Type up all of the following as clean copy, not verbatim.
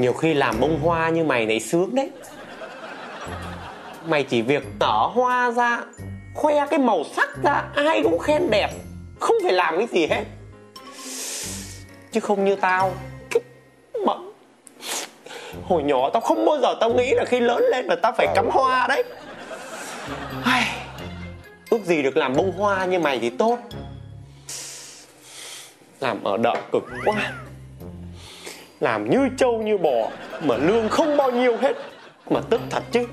Nhiều khi làm bông hoa như mày này sướng đấy. Mày chỉ việc nở hoa ra, khoe cái màu sắc ra, ai cũng khen đẹp, không phải làm cái gì hết. Chứ không như tao, hồi nhỏ tao không bao giờ tao nghĩ là khi lớn lên là tao phải cắm hoa đấy. Ước gì được làm bông hoa như mày thì tốt. Làm ở đợ cực quá. Làm như trâu như bò mà lương không bao nhiêu hết. Mà tức thật chứ.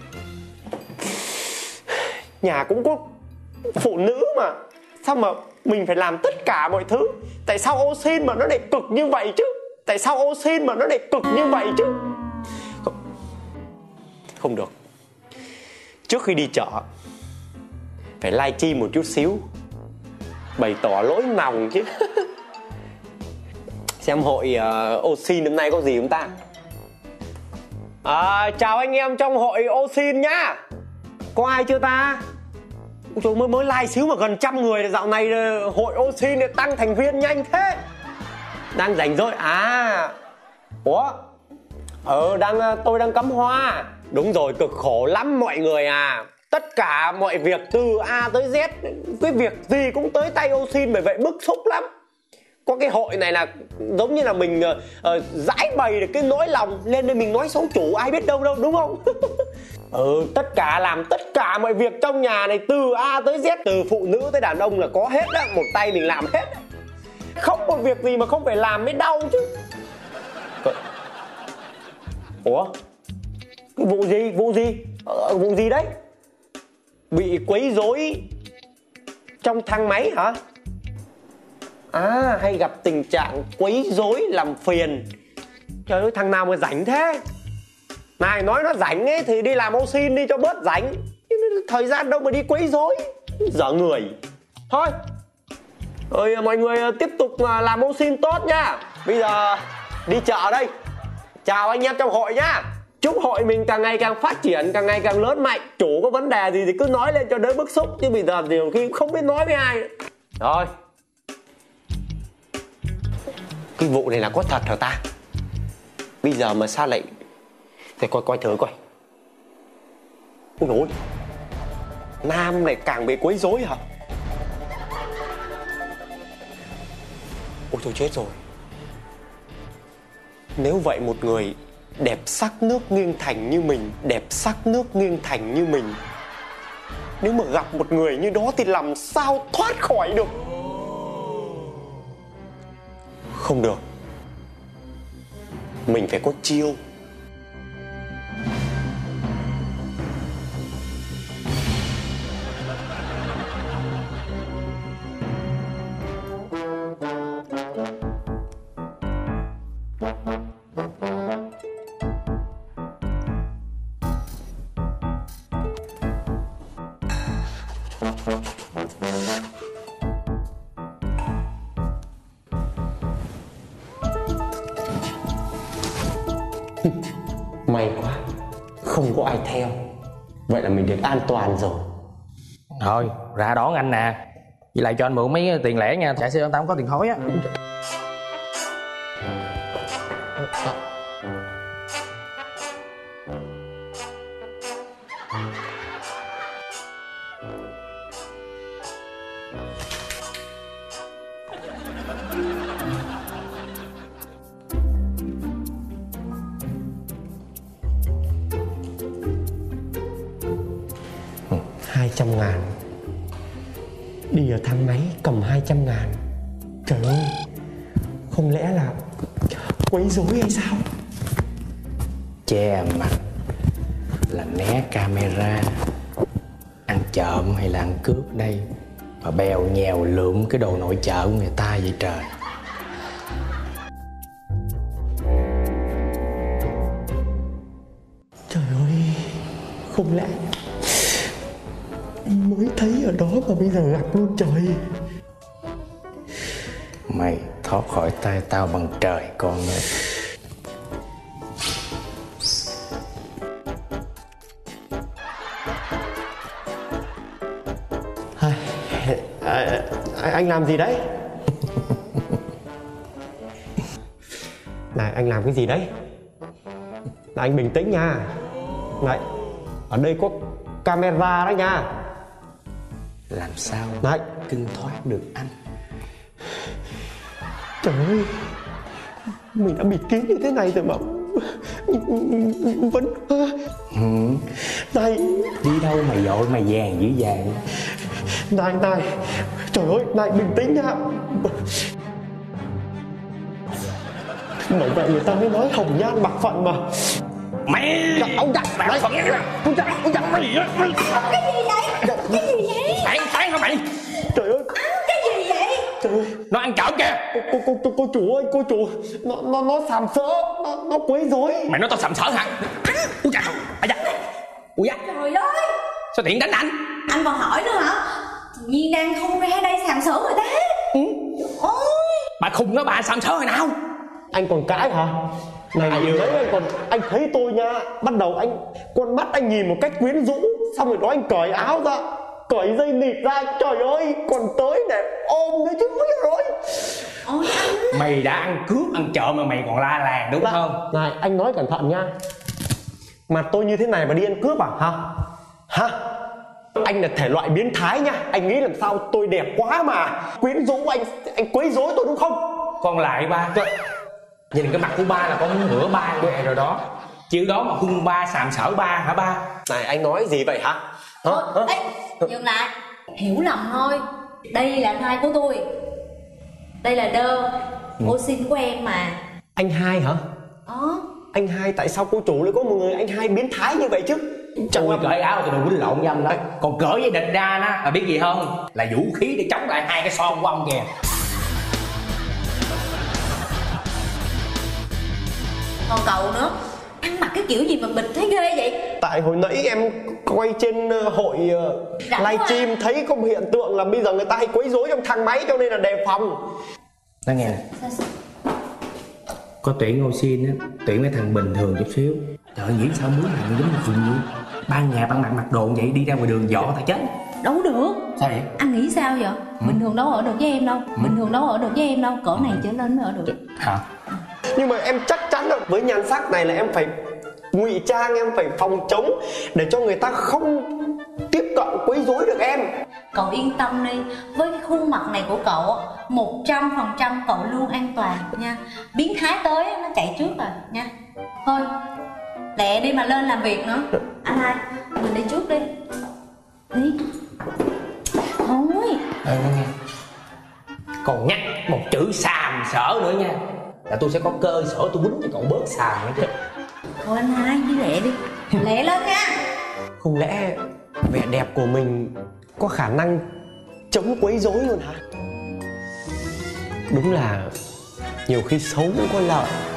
Nhà cũng có phụ nữ mà, sao mà mình phải làm tất cả mọi thứ? Tại sao ô xin mà nó lại cực như vậy chứ? Tại sao ô xin mà nó lại cực như vậy chứ? Không được. Trước khi đi chợ phải livestream một chút xíu, bày tỏ lỗi lòng chứ. Xem hội Osin năm nay có gì không ta? Chào anh em trong hội Osin nhá. Có ai chưa ta? Trời, mới like xíu mà gần 100 người. Dạo này hội Osin tăng thành viên nhanh thế. Đang rảnh rỗi à? Ủa? Tôi đang cắm hoa. Đúng rồi, cực khổ lắm mọi người à. Tất cả mọi việc từ A tới Z, cái việc gì cũng tới tay Osin, bởi vậy bức xúc lắm. Có cái hội này là giống như là mình giải bày được cái nỗi lòng, lên đây mình nói xấu chủ ai biết đâu, đúng không? Làm tất cả mọi việc trong nhà này từ A tới Z, từ phụ nữ tới đàn ông là có hết á, một tay mình làm hết. Không một việc gì mà không phải làm mới đau chứ. Ủa? Cái vụ gì đấy? Bị quấy rối trong thang máy hả? Hay gặp tình trạng quấy rối làm phiền. Trời ơi, thằng nào mà rảnh thế? Này, nói nó rảnh ấy thì đi làm Osin đi cho bớt rảnh. Thời gian đâu mà đi quấy rối, dở người. Thôi, mọi người tiếp tục làm Osin tốt nha. Bây giờ đi chợ đây. Chào anh em trong hội nhá. Chúc hội mình càng ngày càng phát triển, càng ngày càng lớn mạnh. Chủ có vấn đề gì thì cứ nói lên cho đỡ bức xúc, chứ bây giờ nhiều khi không biết nói với ai. Rồi. Cái vụ này là có thật hả ta? Bây giờ mà sao lại... Để coi thử coi. Ôi dồi ôi, nam này càng bị quấy rối hả? Ôi trời, chết rồi. Nếu vậy một người đẹp sắc nước nghiêng thành như mình, nếu mà gặp một người như đó thì làm sao thoát khỏi được? Không được. Mình phải có chiêu. May quá, không có ai theo. Vậy là mình được an toàn rồi. Thôi, ra đón anh nè. Với lại cho anh mượn mấy tiền lẻ nha. Chạy xe tao không có tiền thối á. $200.000. Đi ở thang máy cầm 200.000. Trời ơi, không lẽ là quấy rối hay sao? Che mặt là né camera. Ăn trộm hay là ăn cướp đây mà bèo nhèo lượm cái đồ nội trợ của người ta vậy trời? Trời ơi, không lẽ mới thấy ở đó mà bây giờ gặp luôn trời. Mày thoát khỏi tay tao bằng trời con ơi. Anh làm gì đấy? Này, anh làm cái gì đấy? Anh bình tĩnh nha. Này, ở đây có camera đó nha. Làm sao Này, cưng thoát được anh? trời ơi, mình đã bịt kín như thế này rồi mà vẫn này, Đi đâu mà vội mà vàng dữ vàng? này, trời ơi, này bình tĩnh nha. Bởi vậy người ta mới nói hồng nhan bạc phận mà. Mày Ông giặc bạc phận, ông giặc mày. Cái gì vậy? Cái gì vậy? Tán hả mày? Trời ơi, Cái gì vậy? trời ơi, Nó ăn trộm kìa. cô chủ ơi, cô chủ, nó sàm sỡ, nó quấy rối. Mày nói tao sầm sỡ hả? Úi da, à da, ui da, Trời ơi, sao tiện đánh anh? anh còn hỏi nữa hả? Tự nhiên đang không ra đây sàm sỡ người ta. Ôi, Bà khùng đó, bà sầm sỡ hồi nào? Anh còn cãi hả? Này đấy, anh thấy tôi nha, bắt đầu con mắt anh nhìn một cách quyến rũ, xong rồi đó anh cởi áo ra, cởi dây nịt ra, trời ơi, còn tới để ôm nữa chứ. Ôi rồi. ôi anh. Mày đã ăn cướp, ăn trộm mà mày còn la làng đúng không? Này, anh nói cẩn thận nha. Mà tôi như thế này mà đi ăn cướp à? Hả? Anh là thể loại biến thái nha. Anh nghĩ làm sao tôi đẹp quá mà quyến rũ anh quấy rối tôi đúng không? Con lại ba. Nhìn cái mặt của ba là con ngửa ba ghê rồi đó. Chữ đó mà hung ba, sàm sỡ ba hả ba? Này, anh nói gì vậy hả? Ê, dừng lại. Hiểu lầm thôi. Đây là thai của tôi. Đây là Đơ. Ô xin của em mà. Anh Hai hả? Anh Hai, tại sao cô chủ lại có một người anh Hai biến thái như vậy chứ? Tôi cởi áo tôi đừng quýnh lộn với ông đó. Còn cởi với địch ra đó là biết gì không? Là vũ khí để chống lại hai cái son của ông kìa. Còn cậu nữa. Ăn mặc cái kiểu gì mà bịch thấy ghê vậy? Tại hồi nãy em quay trên hội livestream thấy có một hiện tượng là bây giờ người ta hay quấy rối trong thang máy, cho nên là đề phòng. Nói nghe nè, có tuyển ô xin á, tuyển mấy thằng bình thường chút xíu. Trời ơi, nghĩ sao muốn làm giống như phim vậy? Ban ngày ban mặt mặc đồ vậy đi ra ngoài đường dọ tao chết. Đâu được. Sao vậy? Anh nghĩ sao vậy? Bình thường đâu ở được với em đâu. Bình thường đâu ở được với em đâu. Cỡ này trở lên mới ở được. Hả? Nhưng mà em chắc chắn là với nhan sắc này là em phải ngụy trang, em phải phòng chống để cho người ta không tiếp cận quấy rối được em. Cậu yên tâm đi. Với cái khuôn mặt này của cậu 100% cậu luôn an toàn nha. Biến thái tới nó chạy trước rồi nha. Thôi lẹ đi mà lên làm việc nữa. Anh Hai, mình đi trước đi. Đi. Thôi. Nói nghe, còn nhắc một chữ sàm sỡ nữa nha là tôi sẽ có cơ sở tôi quýnh cho cậu bớt sàm nữa chứ. Thôi anh Hai, đi lẹ đi. Lẹ lên nha. Không lẽ vẻ đẹp của mình có khả năng chống quấy rối luôn hả? Đúng là nhiều khi xấu cũng có lợi.